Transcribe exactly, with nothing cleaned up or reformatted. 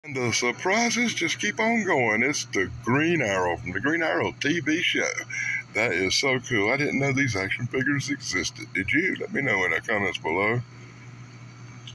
And the surprises just keep on going. It's the Green Arrow from the Green Arrow T V show. That is so cool. I didn't know these action figures existed. Did you? Let me know in the comments below.